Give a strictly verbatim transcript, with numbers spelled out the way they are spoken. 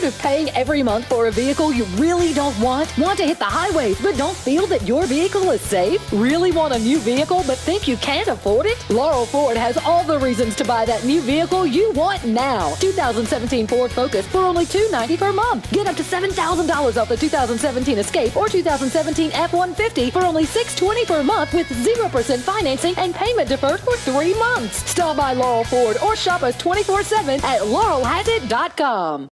Tired of paying every month for a vehicle you really don't want? Want to hit the highways but don't feel that your vehicle is safe? Really want a new vehicle but think you can't afford it? Laurel Ford has all the reasons to buy that new vehicle you want now. two thousand seventeen Ford Focus for only two hundred ninety dollars per month. Get up to seven thousand dollars off the two thousand seventeen Escape or two thousand seventeen F one fifty for only six hundred twenty dollars per month with zero percent financing and payment deferred for three months. Stop by Laurel Ford or shop us twenty-four seven at laurel has it dot com.